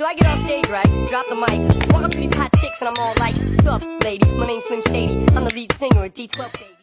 So I get off stage, right, drop the mic, walk up to these hot chicks and I'm all like, what's up, ladies, my name's Slim Shady, I'm the lead singer at D12, baby.